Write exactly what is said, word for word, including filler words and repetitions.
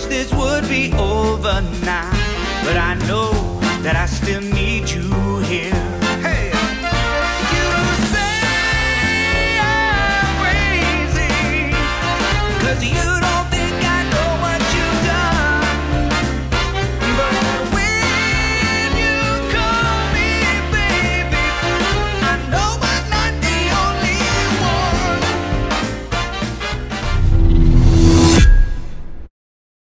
this would be over now, but I know that I still need you.